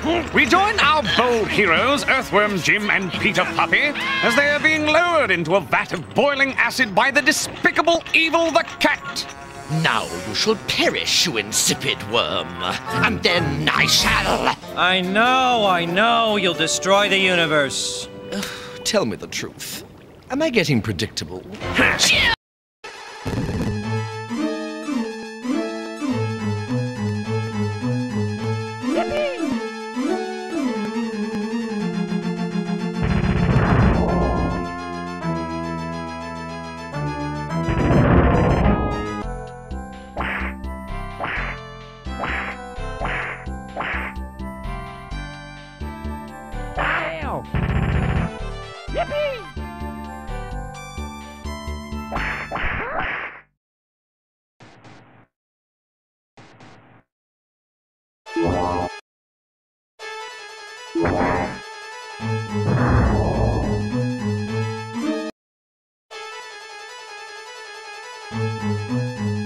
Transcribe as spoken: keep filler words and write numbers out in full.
We join our bold heroes, Earthworm Jim and Peter Puppy, as they are being lowered into a vat of boiling acid by the despicable evil the cat. Now you shall perish, you insipid worm, and then I shall... I know, I know, you'll destroy the universe. Ugh, tell me the truth. Am I getting predictable? Yippee!